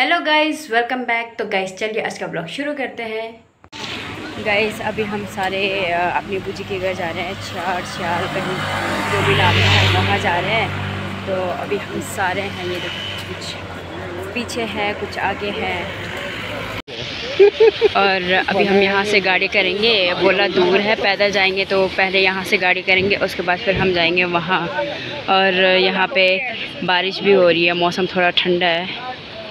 Hello guys, welcome back. तो guys चलिए आज का ब्लॉग शुरू करते हैं। गाइस अभी हम सारे अपनी बूजी के घर जा रहे हैं। श्याल कहीं जो भी नाम है वहाँ जा रहे हैं। तो अभी हम सारे हैं, ये देखो कुछ पीछे है कुछ आगे है। और अभी हम यहाँ से गाड़ी करेंगे, बोला दूर है पैदल जाएंगे तो पहले यहाँ से गाड़ी करेंगे, उसके बाद फिर हम जाएंगे वहाँ। और यहाँ पे बारिश भी हो रही है, मौसम थोड़ा ठंडा है।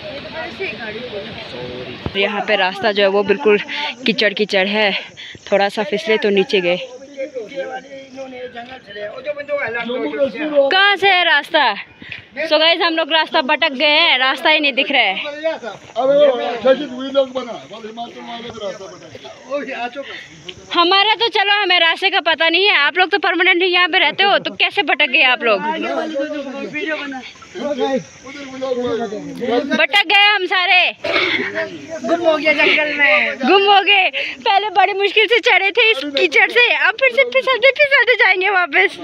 यहाँ पे रास्ता जो है वो बिल्कुल कीचड़ कीचड़ है, थोड़ा सा फिसले तो नीचे गए। कहाँ से है रास्ता? सो गाइस हम लोग रास्ता भटक गए हैं, रास्ता ही नहीं दिख रहा है। हमारा तो चलो हमें रास्ते का पता नहीं है, आप लोग तो परमानेंट यहाँ पे रहते हो, तो कैसे भटक गए आप लोग? भटक गए हम सारे, गुम हो गया जंगल में, गुम हो गए। पहले बड़ी मुश्किल से चढ़े थे इस कीचड़ से, अब फिर से फिसलते फिसलते जाएंगे वापस।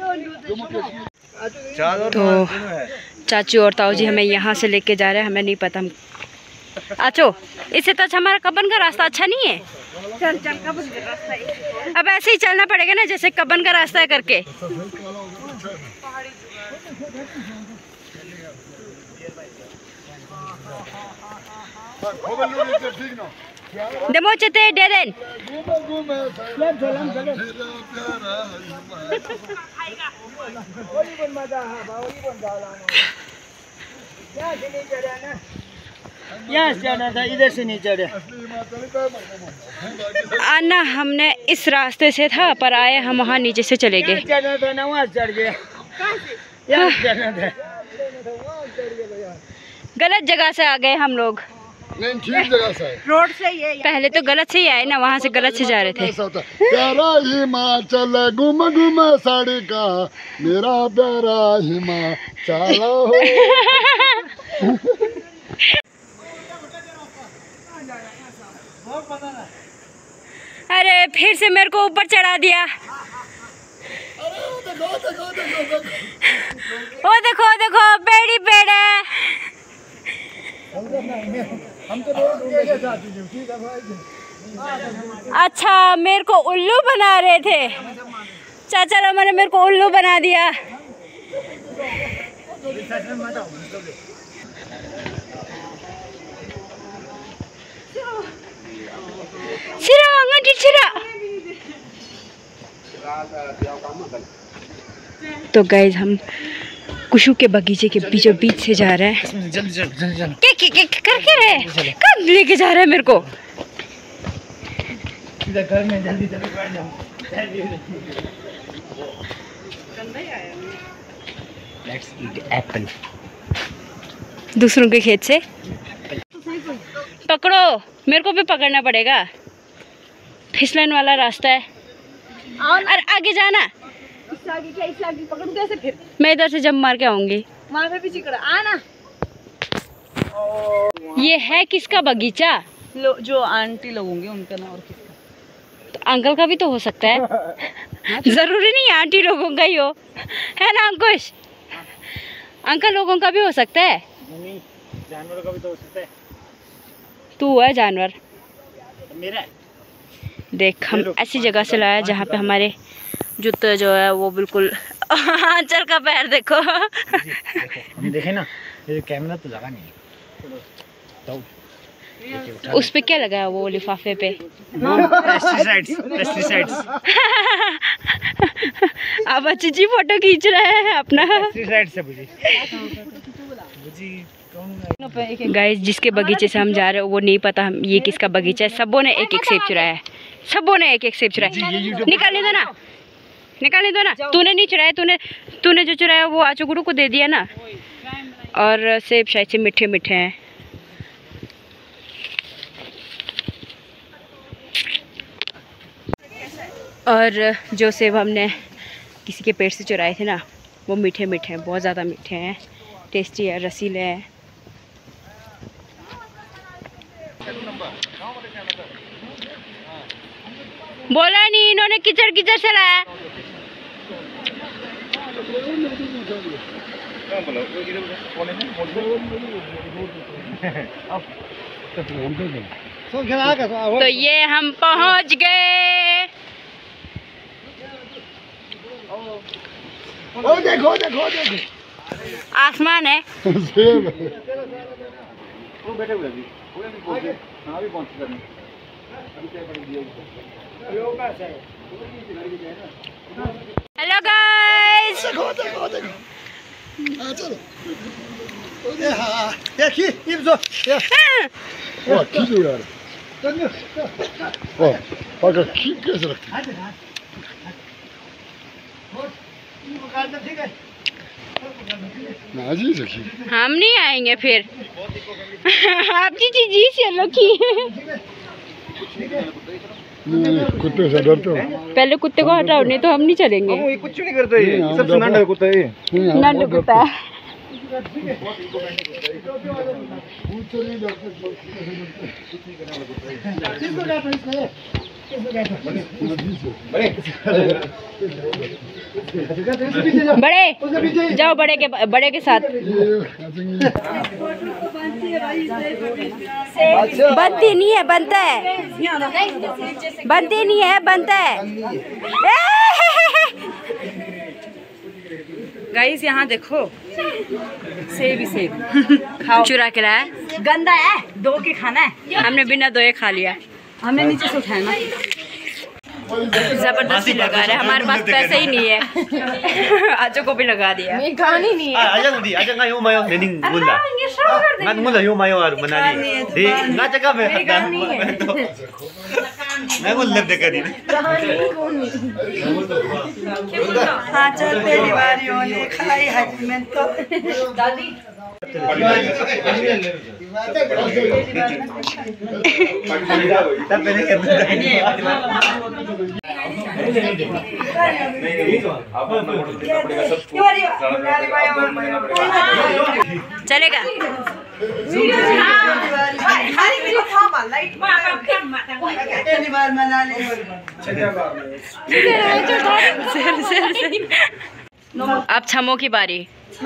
तो चाचू और ताऊ जी हमें यहाँ से लेके जा रहे हैं, हमें नहीं पता। हम आचो, इससे तो अच्छा हमारा कब्बन का रास्ता अच्छा नहीं है। चल चल कब्बन का रास्ता है, अब ऐसे ही चलना पड़ेगा ना जैसे कब्बन का रास्ता है करके। डेमोचते डेदेन यहाँ से जाना था, इधर से नहीं चढ़े। आना हमने इस रास्ते से था, पर आए हम वहाँ नीचे से चले गए। चढ़ना था ना, वहाँ चढ़ गए। यहाँ चढ़ना था, गलत जगह से आ गए हम लोग। नहीं, ठीक जगह से है। रोड से ही है, पहले तो गलत से ही आए ना, वहाँ से गलत से जा रहे थे। प्यारा हिमाचल घूम घूम साड़ी का, मेरा प्यारा हिमाचल हो। अरे फिर से मेरे को ऊपर चढ़ा दिया। ओ देखो देखो पेड़ ही पेड़ है। अच्छा मेरे को उल्लू बना रहे थे चाचा लोगों ने, मेरे को उल्लू बना दिया। सिरा अंगन सिरा। तो गाइस हम कुशु के बगीचे के बीचों बीच से जा रहे हैं। क्या करके रहे? कब लेके जा रहे हैं मेरे को? घर में जल्दी जल्दी बैठ जाओ। Let's eat apple. दूसरों के खेत से पकड़ो, मेरे को भी पकड़ना पड़ेगा, फिसलन वाला रास्ता है। और आगे जाना, इससे आगे क्या, इससे आगे पकड़ूं कैसे? फिर मैं इधर से जंप मार के आऊंगी। मार के पीछे कर आना। ये है किसका बगीचा? जो आंटी लोग होंगे उनका ना, और किसका? तो अंकल का भी तो हो सकता है। जरूरी नहीं आंटी लोगों का ही हो, है ना अंकुश? अंकल लोगों का भी हो सकता है। नहीं, जानवरों का भी तो हो सकता है। तू है जानवर मेरा। देख हम ऐसी जगह से लाया जहाँ पे हमारे जूते जो है वो बिल्कुल आंचल का पैर देखो। हम देखे ना, ये कैमरा तो लगा नहीं तो उस पे क्या लगा है वो लिफाफे पे? पेस्टिसाइड्स। अब अच्छी जी फोटो खींच रहे हैं अपना। पेस्टिसाइड्स से बुझी गाइस जिसके बगीचे से हम जा रहे हैं वो नहीं पता हम ये किसका बगीचा है। सबों ने एक एक सेब चुराया है, सबों ने एक एक सेब चुराया। निकालने दो ना, निकालने दो ना। तूने नहीं चुराया, तूने जो चुराया वो आचू गुरु को दे दिया ना। और सेब शायद से मीठे मीठे हैं। और जो सेब हमने किसी के पेड़ से चुराए थे ना वो मीठे मीठे हैं, बहुत ज़्यादा मीठे हैं, टेस्टी है, रसीले हैं। बोला नहीं, इन्होंने कीचड़ कीचड़ से लाया। तो ये हम पहुंच गए। ओ देखो देखो देखो आसमान है। सेब है। हेलो गाइस, देखो देखो देखो चलो वाह की जो यार वाह पाका की कैसे रखती नाजी सखी हम नहीं आएंगे फिर। आपकी चीजी से लकी। कुत्ते से डरते हो? पहले कुत्ते को हटाओ, नहीं तो हम नहीं चलेंगे। ये कुछ नहीं करता, ये सबसे नंढा कुत्ता है ये। नंढा कुत्ता है। बड़े जाओ, बड़े के साथ। बनती नहीं है, बनता है। बनती नहीं है, बनता है। गाइस यहाँ देखो, सेब ही सेब खाओ। चुरा के लाया, गंदा है, दो के खाना है। हमने बिना दोए खा लिया। हमने नीचे से उठाया ना। जबरदस्ती लगा रहे, हमारे पास पैसे ही नहीं है। आजो को भी लगा दिया। कहानी नहीं है। Aja nanti, aja nggak mau nening bunda. Nggak mula yo mayo aru menani. Di nggak cakap ya. Nggak mau lebih dekat ini. हाँ चल, पहली बार ने खाई है मैं तो दादी। चलेगा। अब छमो की बारी।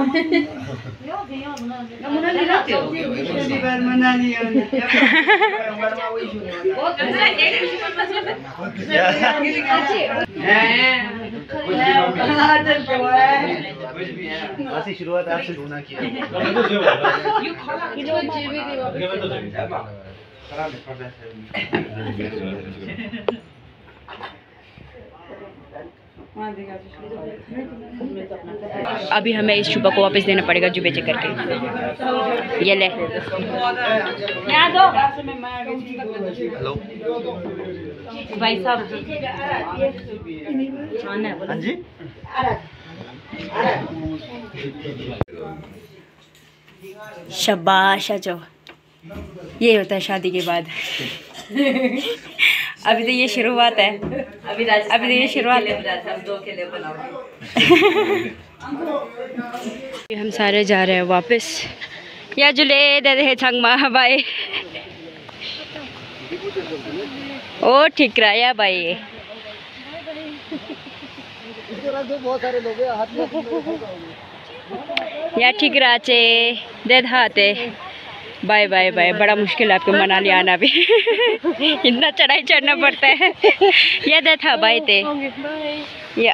Masih शुरुआत आपसे होना किया। अभी हमें इस शुभा को वापस देना पड़ेगा जुबे चेक करके। ये ले। हेलो भाई साहब। हाँ जी। शाबाश जो ये होता है शादी के बाद। अभी तो ये शुरुआत है। अभी तो ये शुरुआत है। दो के लिए बनाओ। हम सारे जा रहे हैं वापस। या जुले दे दे छंगमा भाई। ओ ठीक रहा या भाई। या ठीक रहा चे दे हाथे। Bye bye bye. बड़ा मुश्किल है आपको मनाली आना भी। इतना चढ़ाई चढ़ना पड़ता है। ये दे था बाय ते या।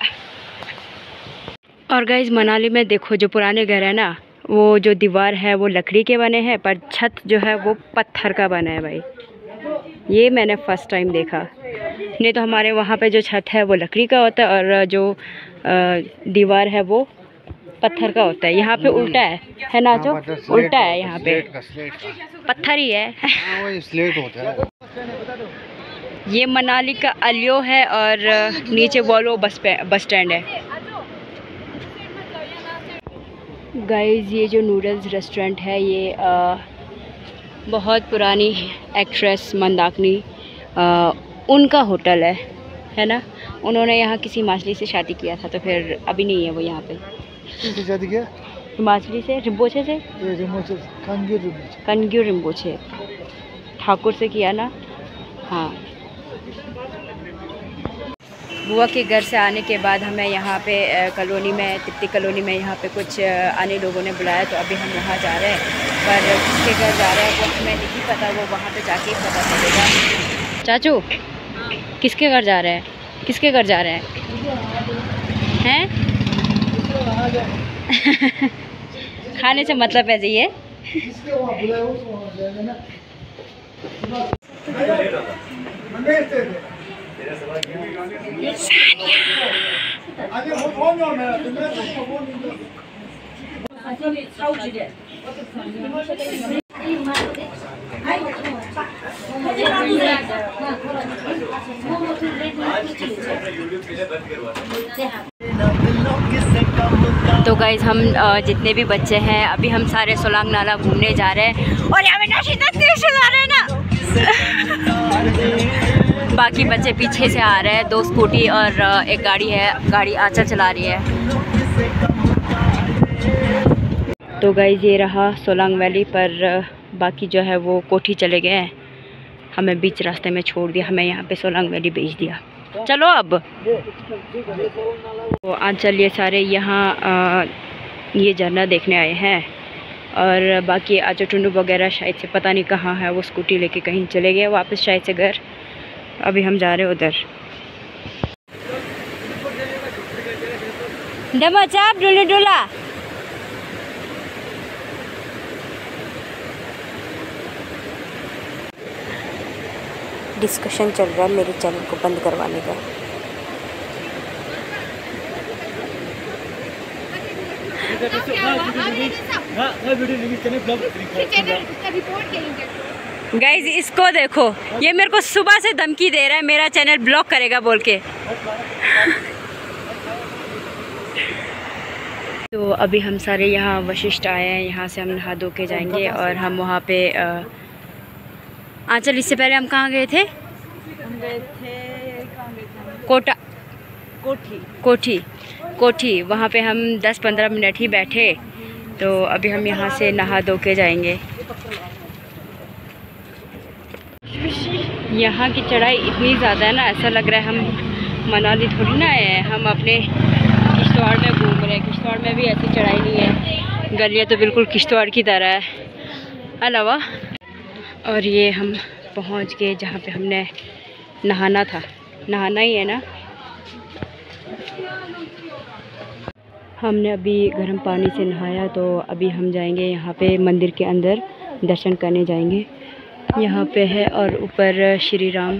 और गाइज मनाली में देखो जो पुराने घर है ना, वो जो दीवार है वो लकड़ी के बने हैं, पर छत जो है वो पत्थर का बना है भाई। ये मैंने फ़र्स्ट टाइम देखा। नहीं तो हमारे वहाँ पे जो छत है वो लकड़ी का होता है और जो दीवार है वो पत्थर का होता है। यहाँ पे उल्टा है ना जो उल्टा है। यहाँ पे पत्थर ही है। वो स्लेट होता है। ये मनाली का अलियो है और नीचे वॉल्वो बस स्टैंड है। गाइस ये जो नूडल्स रेस्टोरेंट है ये बहुत पुरानी एक्ट्रेस मंदाकिनी उनका होटल है ना। उन्होंने यहाँ किसी हिमाचली से शादी किया था, तो फिर अभी नहीं है वो यहाँ पे। किससे शादी किया? हिमाचली से, रिम्पोचे से। कनग्यू रिम्पोचे ठाकुर से किया ना। हाँ बुआ के घर से आने के बाद हमें यहाँ पे कॉलोनी में, तिप्ती कॉलोनी में यहाँ पे कुछ आने लोगों ने बुलाया, तो अभी हम वहाँ जा रहे हैं। पर किसके घर जा रहे हैं वो हमें नहीं पता, वो वहाँ पे जाके ही पता चलेगा। चाचू किसके घर जा रहे हैं? किसके घर जा रहे हैं? खाने से मतलब है जी ये। तो गाइज हम जितने भी बच्चे हैं अभी हम सारे सोलांग नाला घूमने जा रहे हैं और यहाँ पे नाशिदा तेज चला रहे हैं ना। बाकी बच्चे पीछे से आ रहे हैं, 2 स्कूटी और एक गाड़ी है, गाड़ी आंचल चला रही है। तो गाइज ये रहा सोलांग वैली, पर बाकी जो है वो कोठी चले गए हैं, हमें बीच रास्ते में छोड़ दिया, हमें यहाँ पे सोलांग वैली भेज दिया। चलो अब तो आंचल ये सारे यहाँ ये झरना देखने आए हैं, और बाकी आजो टुंडू वगैरह शायद से पता नहीं कहाँ है, वो स्कूटी लेके कहीं चले गए वापस शायद से घर। अभी हम जा रहे हैं उधर। डमा चाप डुला डुला। डिस्कशन चल रहा है मेरे चैनल को बंद करवाने का। गाइज इसको देखो, ये मेरे को सुबह से धमकी दे रहा है मेरा चैनल ब्लॉक करेगा बोल के। तो अभी हम सारे यहाँ वशिष्ठ आए हैं, यहाँ से हम नहा धो के जाएंगे और हम वहाँ पे आंचल इससे पहले हम कहाँ गए थे? हम गए थे कोटा कोठी। कोठी वहाँ पे हम 10-15 मिनट ही बैठे। तो अभी हम यहाँ से नहा धो के जाएंगे। यहाँ की चढ़ाई इतनी ज़्यादा है ना, ऐसा लग रहा है हम मनाली थोड़ी ना आए हैं, हम अपने किश्तवाड़ में घूम रहे हैं। किश्तवाड़ में भी ऐसी चढ़ाई नहीं है, गलियाँ तो बिल्कुल किश्तवाड़ की तरह है अलावा। और ये हम पहुँच गए जहाँ पे हमने नहाना था, नहाना ही है ना। हमने अभी गर्म पानी से नहाया, तो अभी हम जाएंगे यहाँ पे मंदिर के अंदर दर्शन करने जाएंगे। यहाँ पे है और ऊपर श्री राम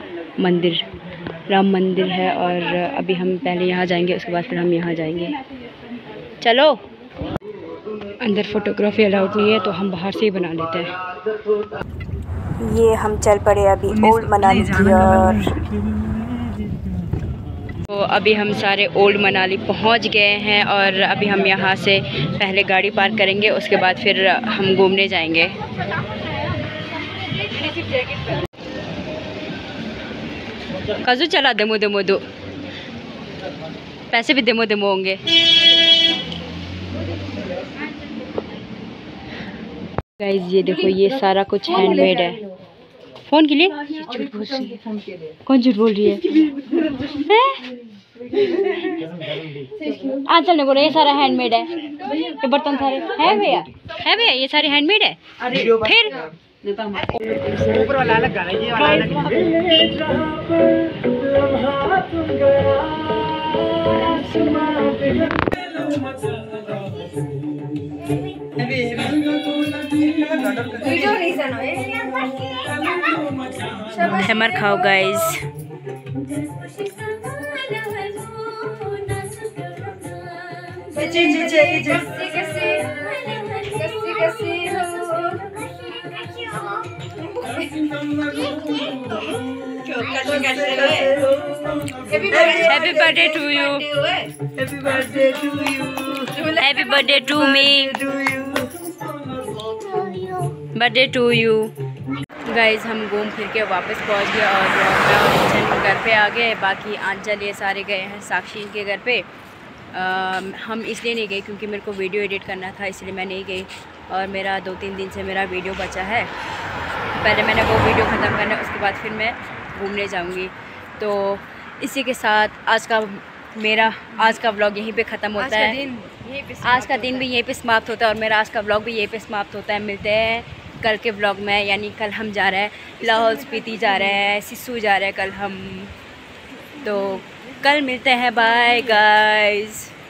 मंदिर है, और अभी हम पहले यहाँ जाएंगे, उसके बाद फिर हम यहाँ जाएंगे। चलो, अंदर फोटोग्राफी अलाउड नहीं है तो हम बाहर से ही बना लेते हैं। ये हम चल पड़े अभी ओल्ड मनाली की ओर। तो अभी हम सारे ओल्ड मनाली पहुंच गए हैं, और अभी हम यहाँ से पहले गाड़ी पार्क करेंगे, उसके बाद फिर हम घूमने जाएंगे। काजू चला दमो दमो दो, पैसे भी दमो दमो होंगे। गाइस ये देखो, ये सारा कुछ हैंडमेड है। फ़ोन के लिए? कौन झूठ बोल रही है? आंचल ने बोला ये सारा हैंडमेड है, ये बर्तन सारे है भैया, ये सारे हैंडमेड है। फिर ऊपर वाला अलग गाना, ये वाला हैमर खाओ guys. Happy birthday to you, happy birthday to me, birthday to you. Guys हम घूम फिर के वापस पहुंच गए और मैं और आंचल घर पे आ गए। बाकी आंचल ये सारे गए हैं साक्षी के घर पे। हम इसलिए नहीं गए क्योंकि मेरे को वीडियो एडिट करना था, इसलिए मैं नहीं गई। और मेरा 2-3 दिन से मेरा वीडियो बचा है, पहले मैंने वो वीडियो ख़त्म करना है, उसके बाद फिर मैं घूमने जाऊंगी। तो इसी के साथ आज का व्लॉग यहीं पे ख़त्म होता है। आज का दिन भी यहीं पे समाप्त होता है और मेरा आज का व्लॉग भी यहीं पे समाप्त होता है। मिलते हैं कल के व्लॉग में, यानी कल हम जा रहे हैं लाहौल स्पीति जा रहे हैं, सिस्सू जा रहे हैं कल हम, तो कल मिलते हैं। Bye guys.